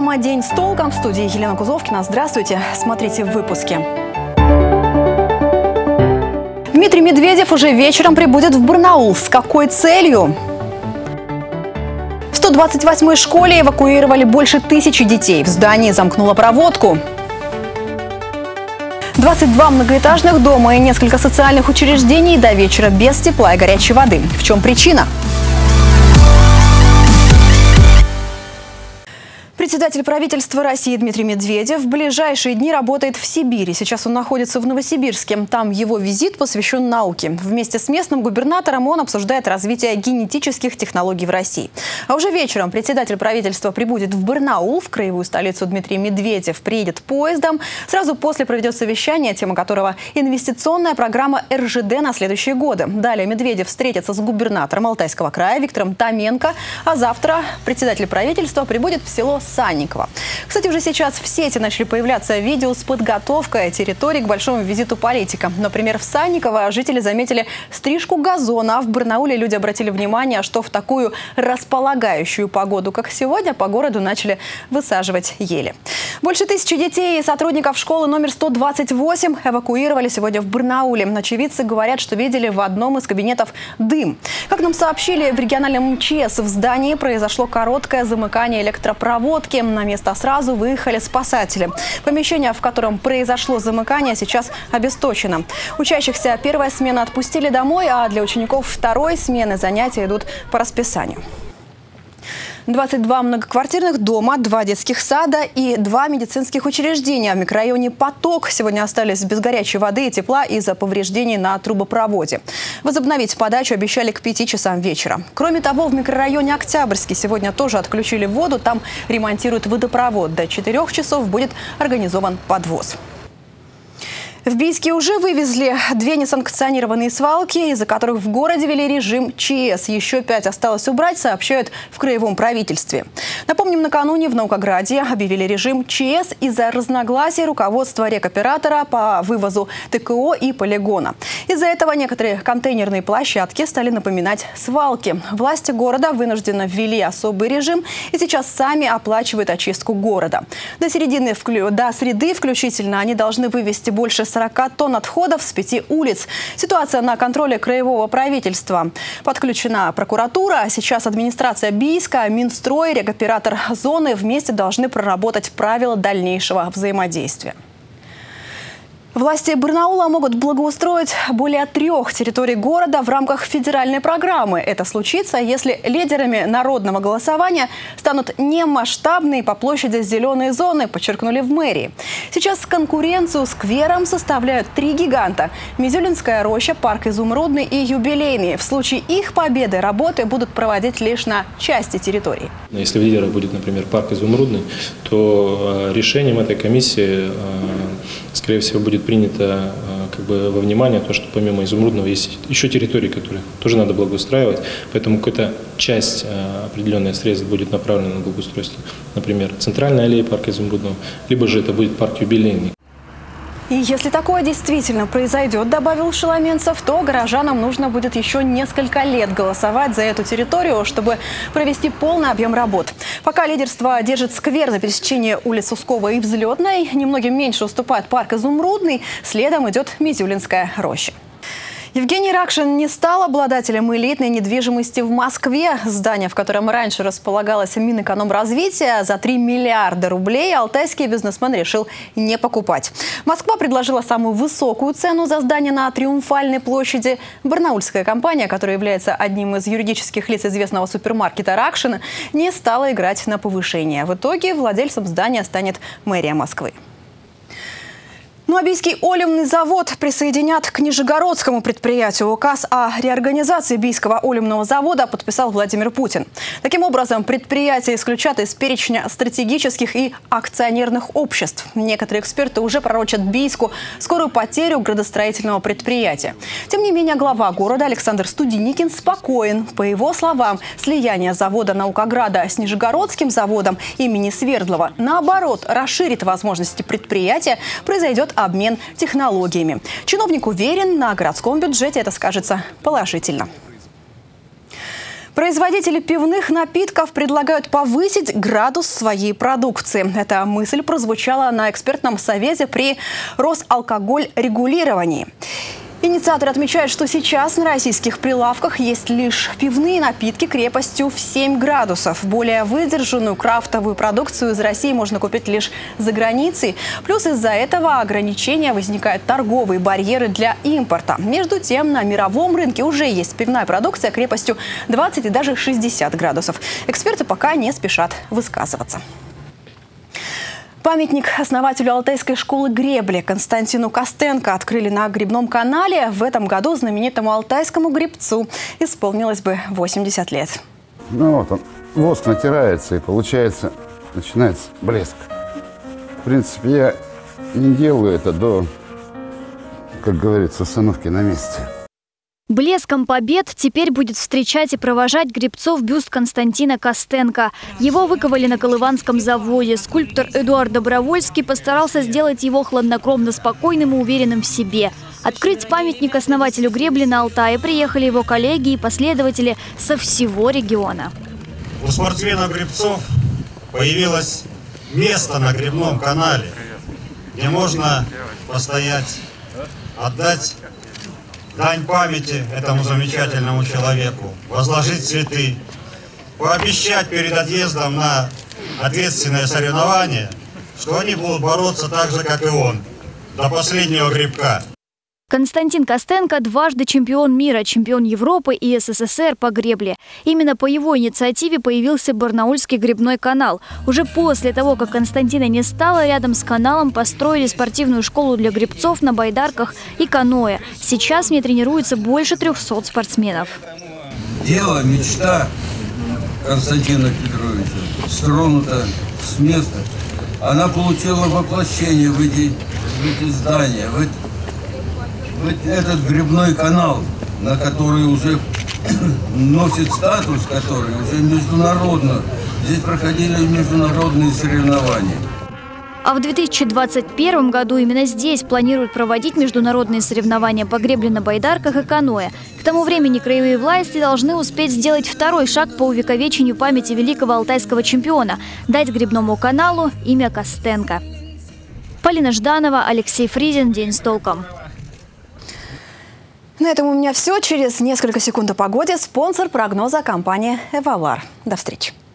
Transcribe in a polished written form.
Программа «День с толком» в студии Елена Кузовкина. Здравствуйте. Смотрите в выпуске. Дмитрий Медведев уже вечером прибудет в Барнаул. С какой целью? В 128-й школе эвакуировали больше 1000 детей. В здании замкнула проводку. 22 многоэтажных дома и несколько социальных учреждений до вечера без тепла и горячей воды. В чем причина? Председатель правительства России Дмитрий Медведев в ближайшие дни работает в Сибири. Сейчас он находится в Новосибирске. Там его визит посвящен науке. Вместе с местным губернатором он обсуждает развитие генетических технологий в России. А уже вечером председатель правительства прибудет в Барнаул, в краевую столицу. Дмитрий Медведев приедет поездом. Сразу после проведет совещание, тема которого – инвестиционная программа РЖД на следующие годы. Далее Медведев встретится с губернатором Алтайского края Виктором Томенко. А завтра председатель правительства прибудет в село Санниково. Кстати, уже сейчас в сети начали появляться видео с подготовкой территории к большому визиту политика. Например, в Санниково жители заметили стрижку газона, а в Барнауле люди обратили внимание, что в такую располагающую погоду, как сегодня, по городу начали высаживать ели. Больше 1000 детей и сотрудников школы номер 128 эвакуировали сегодня в Барнауле. Очевидцы говорят, что видели в одном из кабинетов дым. Как нам сообщили в региональном МЧС, в здании произошло короткое замыкание электропроводки. На место сразу выехали спасатели. Помещение, в котором произошло замыкание, сейчас обесточено. Учащихся первой смены отпустили домой, а для учеников второй смены занятия идут по расписанию. 22 многоквартирных дома, 2 детских сада и 2 медицинских учреждения в микрорайоне Поток сегодня остались без горячей воды и тепла из-за повреждений на трубопроводе. Возобновить подачу обещали к 5 часам вечера. Кроме того, в микрорайоне Октябрьский сегодня тоже отключили воду. Там ремонтируют водопровод. До 4 часов будет организован подвоз. В Бийске уже вывезли 2 несанкционированные свалки, из-за которых в городе ввели режим ЧС. Еще 5 осталось убрать, сообщают в краевом правительстве. Напомним, накануне в Наукограде объявили режим ЧС из-за разногласий руководства рекоператора по вывозу ТКО и полигона. Из-за этого некоторые контейнерные площадки стали напоминать свалки. Власти города вынужденно ввели особый режим и сейчас сами оплачивают очистку города. До среды включительно они должны вывести больше 40 тонн отходов с 5 улиц. Ситуация на контроле краевого правительства. Подключена прокуратура. Сейчас администрация Бийска, Минстрой, рекоператор зоны вместе должны проработать правила дальнейшего взаимодействия. Власти Барнаула могут благоустроить более 3 территорий города в рамках федеральной программы. Это случится, если лидерами народного голосования станут не масштабные по площади зеленые зоны, подчеркнули в мэрии. Сейчас конкуренцию скверам составляют 3 гиганта – Мизюлинская роща, парк Изумрудный и Юбилейный. В случае их победы работы будут проводить лишь на части территории. Если в лидерах будет, например, парк Изумрудный, то решением этой комиссии, скорее всего, будет принято во внимание то, что помимо Изумрудного есть еще территории, которые тоже надо благоустраивать. Поэтому какая-то часть определенных средств будет направлена на благоустройство. Например, центральная аллея парка Изумрудного, либо же это будет парк Юбилейный. И если такое действительно произойдет, добавил Шеломенцев, то горожанам нужно будет еще несколько лет голосовать за эту территорию, чтобы провести полный объем работ. Пока лидерство держит сквер на пересечении улиц Ускова и Взлетной, немногим меньше уступает парк Изумрудный, следом идет Мизюлинская роща. Евгений Ракшин не стал обладателем элитной недвижимости в Москве. Здание, в котором раньше располагалось Минэкономразвития, за 3 миллиарда рублей алтайский бизнесмен решил не покупать. Москва предложила самую высокую цену за здание на Триумфальной площади. Барнаульская компания, которая является одним из юридических лиц известного супермаркета Ракшина, не стала играть на повышение. В итоге владельцем здания станет мэрия Москвы. Ну а Бийский оловный завод присоединят к Нижегородскому предприятию. Указ о реорганизации Бийского оловного завода подписал Владимир Путин. Таким образом, предприятие исключат из перечня стратегических и акционерных обществ. Некоторые эксперты уже пророчат Бийску скорую потерю градостроительного предприятия. Тем не менее, глава города Александр Студеникин спокоен. По его словам, слияние завода Наукограда с Нижегородским заводом имени Свердлова, наоборот, расширит возможности предприятия, произойдет обмен технологиями. Чиновник уверен, на городском бюджете это скажется положительно. Производители пивных напитков предлагают повысить градус своей продукции. Эта мысль прозвучала на экспертном совете при Росалкогольрегулировании. Инициаторы отмечают, что сейчас на российских прилавках есть лишь пивные напитки крепостью в 7 градусов. Более выдержанную крафтовую продукцию из России можно купить лишь за границей. Плюс из-за этого ограничения возникают торговые барьеры для импорта. Между тем, на мировом рынке уже есть пивная продукция крепостью 20 и даже 60 градусов. Эксперты пока не спешат высказываться. Памятник основателю Алтайской школы гребли Константину Костенко открыли на Грибном канале. В этом году знаменитому алтайскому гребцу исполнилось бы 80 лет. Ну вот он, воск натирается и получается, начинается блеск. В принципе, я не делаю это до, как говорится, остановки на месте. Блеском побед теперь будет встречать и провожать гребцов бюст Константина Костенко. Его выковали на Колыванском заводе. Скульптор Эдуард Добровольский постарался сделать его хладнокровно спокойным и уверенным в себе. Открыть памятник основателю гребли на Алтае приехали его коллеги и последователи со всего региона. У спортсменов-гребцов появилось место на Грибном канале, где можно постоять, отдать дань памяти этому замечательному человеку, возложить цветы, пообещать перед отъездом на ответственное соревнование, что они будут бороться так же, как и он, до последнего гребка. Константин Костенко дважды чемпион мира, чемпион Европы и СССР по гребле. Именно по его инициативе появился Барнаульский гребной канал. Уже после того, как Константина не стало, рядом с каналом построили спортивную школу для гребцов на байдарках и каноэ. Сейчас в ней тренируется больше 300 спортсменов. Дело, мечта Константина Петровича стронута с места. Она получила воплощение в эти здания, этот гребной канал, на который уже носит статус, который уже международно. Здесь проходили международные соревнования. А в 2021 году именно здесь планируют проводить международные соревнования по гребле на байдарках и каноэ. К тому времени краевые власти должны успеть сделать второй шаг по увековечению памяти великого алтайского чемпиона – дать гребному каналу имя Костенко. Полина Жданова, Алексей Фризин. День с толком. На этом у меня все. Через несколько секунд о погоде. Спонсор прогноза — компания «Эвалар». До встречи.